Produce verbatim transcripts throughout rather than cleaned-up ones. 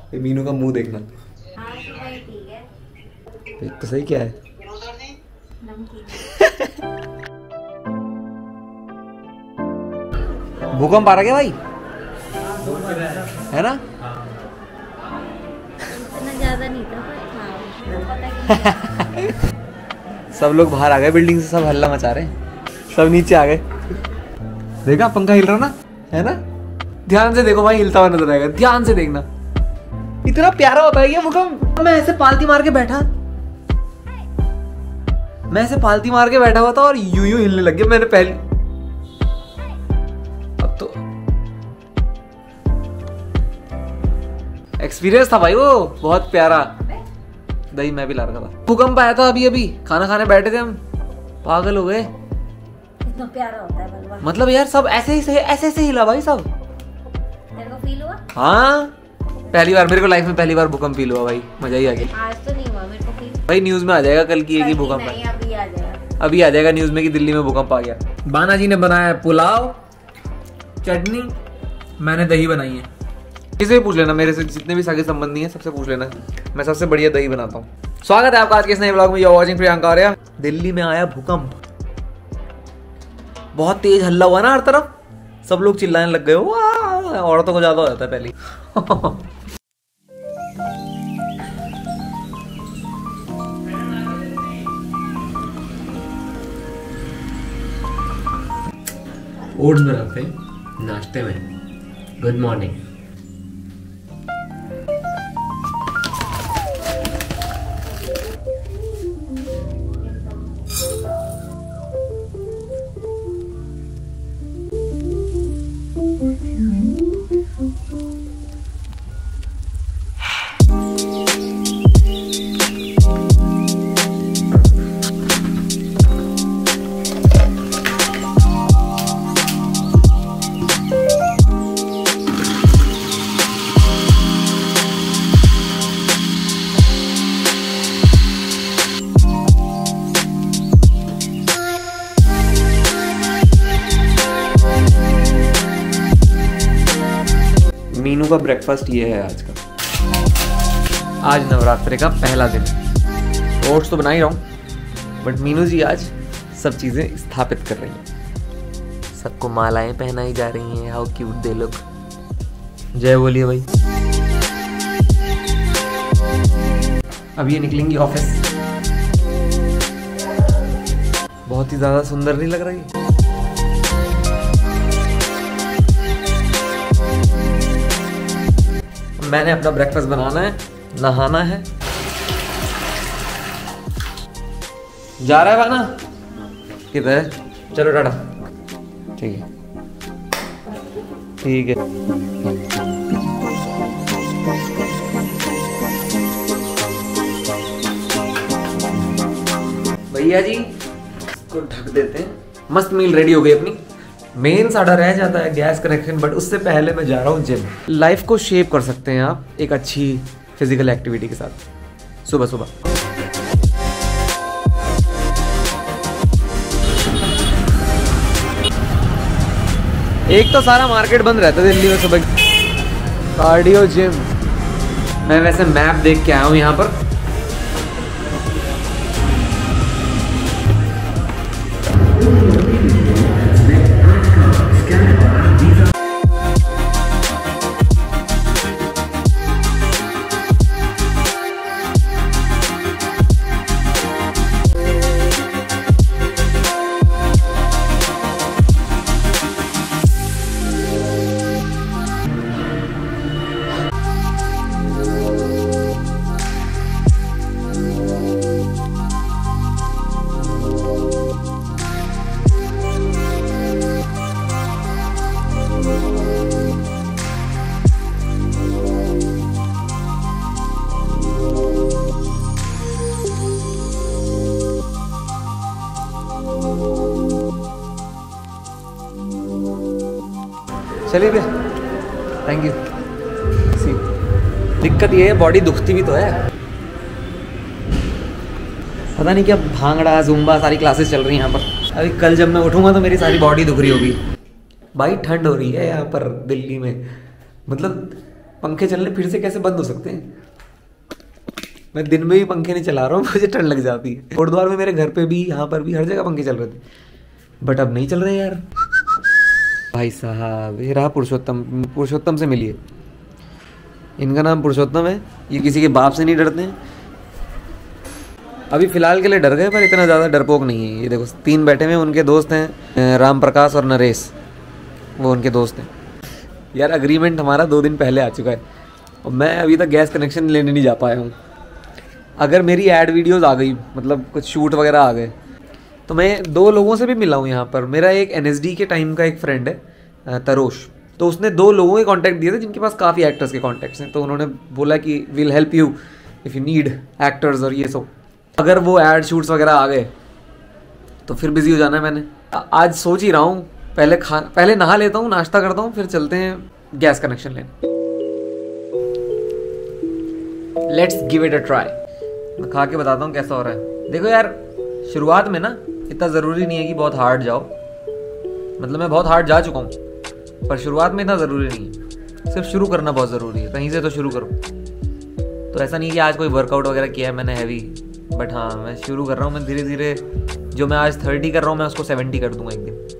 ये मीनू का मुंह देखना। हाँ तो भाई ठीक है। देख तो सही क्या है। भूकंप आ रहा क्या भाई? है ना? इतना ज्यादा नहीं था पर था। सब लोग बाहर आ गए बिल्डिंग से, सब हल्ला मचा रहे हैं, सब नीचे आ गए। देखा पंखा हिल रहा ना, है ना? ध्यान से देखो भाई, हिलता हुआ नजर आएगा, ध्यान से देखना। इतना प्यारा होता है ये भूकंप। मैं ऐसे पालती मार के बैठा मैं ऐसे पालती मार के बैठा हुआ था और यूं यूं हिलने लग गया। मैंने पहले अब तो एक्सपीरियंस था भाई वो, बहुत प्यारा। दही मैं भी ला रखा था। भूकंप आया था अभी अभी, खाना खाने बैठे थे हम, पागल हो गए। इतना प्यारा होता है बलवा। मतलब यार सब ऐसे ही ऐसे ऐसे हिला भाई सब। तेरे को फील हुआ? हाँ पहली बार मेरे को लाइफ में पहली बार भूकंप फील हुआ भाई, मजा ही आ गया। आज तो नहीं हुआ मेरे को फील। भाई न्यूज में आ जाएगा कल की, एक ही भूकंप नहीं, अभी आ जाएगा। अभी आ जाएगा न्यूज में कि दिल्ली में भूकंप आ गया। बाना जी ने बनाया पुलाव, चटनी, मैंने दही बनाई है। किसी भी पूछ लेना, मेरे से जितने भी सगे संबंधी हैं सबसे पूछ लेना, मैं सबसे बढ़िया दही बनाता हूँ। स्वागत है आपका आज के इस नए व्लॉग में। You are watching Priyanka Arya. Delhi में आया भूकंप, बहुत तेज हल्ला हुआ ना हर तरफ, सब लोग चिल्लाने लग गए। वाह, औरतों को ज्यादा हो जाता है पहले। ओट्स बनाते हैं नाश्ते में। Good morning. मीनू का ब्रेकफास्ट ये है आज का। आज नवरात्रि का पहला दिन। ओट्स तो बना ही रहा हूँ, बट मीनू जी आज सब चीजें स्थापित कर रही हैं। सबको मालाएं पहनाई जा रही हैं। How cute they look. जय बोलिए भाई। अब ये निकलेंगी ऑफिस। बहुत ही ज्यादा सुंदर नहीं लग रही? मैंने अपना ब्रेकफास्ट बनाना है, नहाना है। जा रहा है बाना? किधर है? चलो टाटा। ठीक है ठीक है। भैया जी इसको ढक देते हैं। मस्त मील रेडी हो गई अपनी। मेन साड़ा रह जाता है गैस कनेक्शन, बट उससे पहले मैं जा रहा हूँ जिम। लाइफ को शेप कर सकते हैं आप एक अच्छी फिजिकल एक्टिविटी के साथ सुबह सुबह। एक तो सारा मार्केट बंद रहता है दिल्ली में सुबह। Cardio gym. मैं वैसे मैप देख के आया हूँ यहाँ पर। चलिए भैया, थैंक यू। सी दिक्कत ये है बॉडी दुखती भी तो है। पता नहीं क्या भांगड़ा जुम्बा सारी क्लासेस चल रही हैं यहाँ पर। अभी कल जब मैं उठूंगा तो मेरी सारी बॉडी दुख रही होगी। भाई ठंड हो रही है यहाँ पर दिल्ली में, मतलब पंखे चलने फिर से कैसे बंद हो सकते हैं? मैं दिन में भी पंखे नहीं चला रहा हूँ, मुझे ठंड लग जाती है। कोटद्वार में मेरे घर पे भी, यहाँ पर भी, हर जगह पंखे चल रहे थे, बट अब नहीं चल रहे यार। भाई साहब ये रहा पुरुषोत्तम। पुरुषोत्तम से मिलिए, इनका नाम पुरुषोत्तम है, ये किसी के बाप से नहीं डरते हैं। अभी फिलहाल के लिए डर गए, पर इतना ज़्यादा डरपोक नहीं है। ये देखो तीन बैठे हुए, उनके दोस्त हैं राम प्रकाश और नरेश, वो उनके दोस्त हैं। यार अग्रीमेंट हमारा दो दिन पहले आ चुका है और मैं अभी तक गैस कनेक्शन लेने नहीं जा पाया हूँ। अगर मेरी ऐड वीडियोस आ गई, मतलब कुछ शूट वगैरह आ गए, तो मैं दो लोगों से भी मिला हूँ यहाँ पर। मेरा एक एन एस डी के टाइम का एक फ्रेंड है तरोश, तो उसने दो लोगों के कॉन्टैक्ट दिए थे जिनके पास काफ़ी एक्टर्स के कॉन्टैक्ट्स हैं। तो उन्होंने बोला कि will help you if you need actors और ये सब। अगर वो ऐड शूट्स वगैरह आ गए तो फिर बिजी हो जाना है मैंने। आज सोच ही रहा हूँ, पहले खा पहले नहा लेता हूँ, नाश्ता करता हूँ, फिर चलते हैं गैस कनेक्शन लेने। Let's give it a try. मैं खा के बताता हूँ कैसा हो रहा है। देखो यार, शुरुआत में ना इतना ज़रूरी नहीं है कि बहुत हार्ड जाओ, मतलब मैं बहुत हार्ड जा चुका हूँ, पर शुरुआत में इतना ज़रूरी नहीं है। सिर्फ शुरू करना बहुत ज़रूरी है, कहीं से तो शुरू करो। तो ऐसा नहीं है कि आज कोई वर्कआउट वगैरह किया है मैंने हैवी, बट हाँ मैं शुरू कर रहा हूँ। मैं धीरे धीरे, जो मैं आज थर्टी कर रहा हूँ मैं उसको सेवेंटी कर दूंगा एक दिन।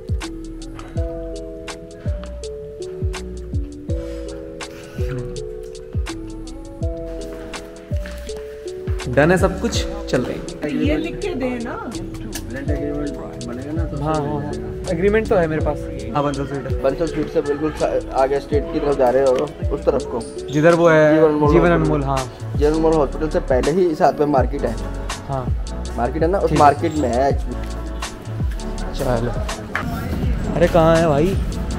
डन है सब कुछ, चल रही है। ये लिख के दे ना, बनेगा ना तो हाँ हाँ एग्रीमेंट तो है मेरे पास। हाँ बंसल स्ट्रीट, बंसल स्ट्रीट से बिल्कुल आगे स्ट्रीट की तरफ जा रहे हो, उस तरफ को जिधर वो है जीवन जीवन अनमोल। हाँ जीवन अनमोल हॉस्पिटल से पहले ही साथ में मार्केट है। हाँ मार्केट है ना, उस मार्केट में है एक्चुअली। चलो, अरे कहाँ है भाई?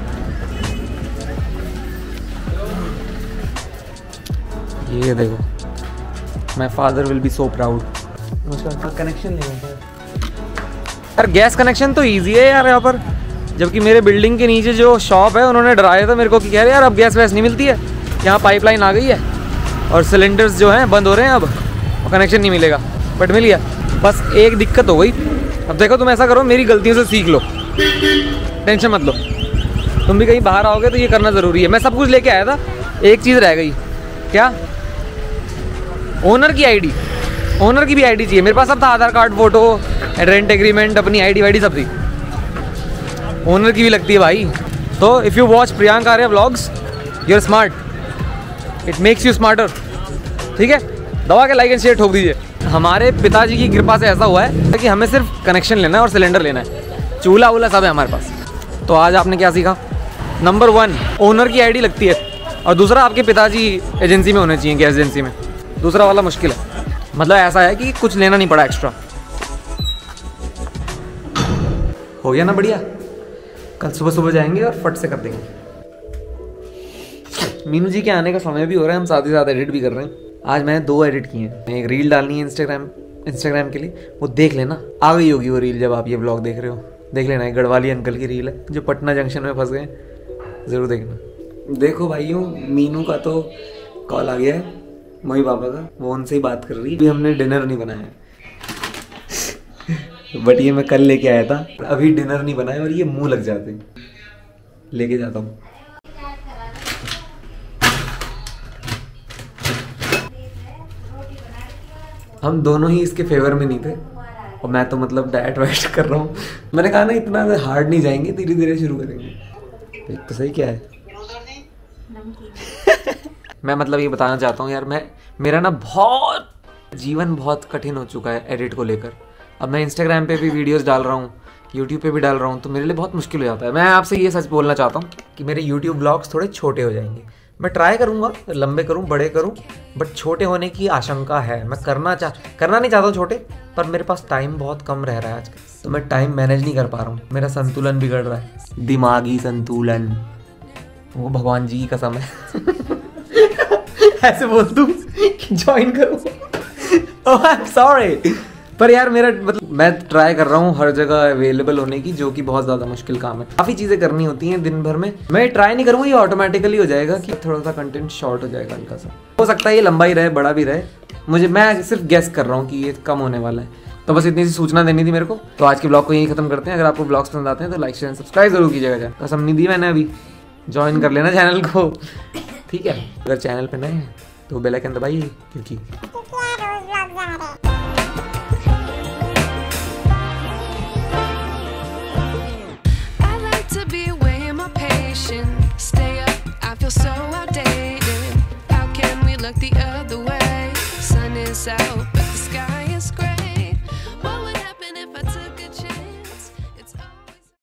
ये देखो, my father will be so proud. Connection लेंगे यार, गैस कनेक्शन तो इजी है यार यहाँ पर। जबकि मेरे बिल्डिंग के नीचे जो शॉप है उन्होंने डराया था मेरे को कि कह रहे यार अब गैस वैस नहीं मिलती है, यहाँ पाइपलाइन आ गई है और सिलेंडर्स जो हैं बंद हो रहे हैं अब, और कनेक्शन नहीं मिलेगा। बट मिल गया। बस एक दिक्कत हो गई। अब देखो तुम ऐसा करो, मेरी गलतियों से सीख लो, टेंशन मत लो। तुम भी कहीं बाहर आओगे तो ये करना ज़रूरी है। मैं सब कुछ लेके आया था, एक चीज़ रह गई। क्या? ओनर की आईडी, ओनर की भी आईडी चाहिए। मेरे पास सब था, Aadhaar card, photo, rent agreement, अपनी आईडी वाईडी सब थी। ओनर की भी लगती है भाई। तो if you watch Priyank Arya vlogs, you are smart, it makes you smarter. ठीक है, दवा के लाइक एंड शेयर ठोक दीजिए। हमारे पिताजी की कृपा से ऐसा हुआ है कि हमें सिर्फ कनेक्शन लेना है और सिलेंडर लेना है, चूल्हा वूल्हा सब है हमारे पास। तो आज आपने क्या सीखा? नंबर वन, ओनर की आईडी लगती है, और दूसरा आपके पिताजी एजेंसी में होने चाहिए, गैस एजेंसी में। दूसरा वाला मुश्किल है, मतलब ऐसा है कि कुछ लेना नहीं पड़ा एक्स्ट्रा। हो गया ना बढ़िया। कल सुबह सुबह जाएंगे और फट से कर देंगे। मीनू जी के आने का समय भी हो रहा है, हम साथ ही साथ एडिट भी कर रहे हैं। आज मैंने दो एडिट किए हैं। एक रील डालनी है इंस्टाग्राम इंस्टाग्राम के लिए, वो देख लेना, आ गई होगी वो रील जब आप ये ब्लॉग देख रहे हो। देख लेना, एक गढ़वाली अंकल की रील है जो पटना जंक्शन में फंस गए, ज़रूर देखना। देखो भाइयों, मीनू का तो कॉल आ गया है, मम्मी पापा का, वो उनसे ही बात कर रही है। अभी हमने डिनर नहीं बनाया है बट ये मैं कल लेके आया था। अभी डिनर नहीं बनाया और ये मुंह लग जाते हैं। लेके जाता हूँ। हम दोनों ही इसके फेवर में नहीं थे, और मैं तो मतलब डाइट वाइट कर रहा हूँ। मैंने कहा ना इतना हार्ड नहीं जाएंगे, धीरे धीरे शुरू करेंगे। तो सही क्या है मैं मतलब ये बताना चाहता हूँ यार, मैं मेरा ना बहुत जीवन बहुत कठिन हो चुका है एडिट को लेकर। अब मैं इंस्टाग्राम पे भी वीडियोस डाल रहा हूँ, यूट्यूब पे भी डाल रहा हूँ, तो मेरे लिए बहुत मुश्किल हो जाता है। मैं आपसे ये सच बोलना चाहता हूँ कि मेरे यूट्यूब ब्लॉग्स थोड़े छोटे हो जाएंगे। मैं ट्राई करूँगा लंबे करूँ, बड़े करूँ, बट छोटे होने की आशंका है। मैं करना चाह करना नहीं चाहता हूँ छोटे, पर मेरे पास टाइम बहुत कम रह रहा है आजकल, तो मैं टाइम मैनेज नहीं कर पा रहा हूँ। मेरा संतुलन बिगड़ रहा है, दिमागी संतुलन। वो भगवान जी की कसम है ऐसे बोल दूँ कि ज्वाइन करो। ओह आई एम सॉरी, पर यार मेरा मतलब मैं ट्राई कर रहा हूँ हर जगह अवेलेबल होने की, जो कि बहुत ज़्यादा मुश्किल काम है। काफ़ी चीज़ें करनी होती हैं दिन भर में। मैं ट्राई नहीं करूँगा, ये ऑटोमेटिकली हो जाएगा कि थोड़ा सा कंटेंट शॉर्ट हो जाएगा हल्का सा। हो सकता है ये लंबा ही रहे, बड़ा भी रहे, मुझे मैं सिर्फ गेस कर रहा हूँ कि ये कम होने वाला है। तो बस इतनी सी सूचना देनी थी मेरे को। तो आज के ब्लॉग को यही खत्म करते हैं। अगर आपको ब्लॉग्स पसंद आते हैं तो लाइक शेयर सब्सक्राइब जरूर कीजिएगा। कसम नहीं दी मैंने अभी, ज्वाइन कर लेना चैनल को। ठीक है। अगर चैनल पे नए हैं तो बेल आइकन दबाइए क्योंकि Stay up, I feel so outdated. How can we look the other way? Sun is out, but the sky is gray.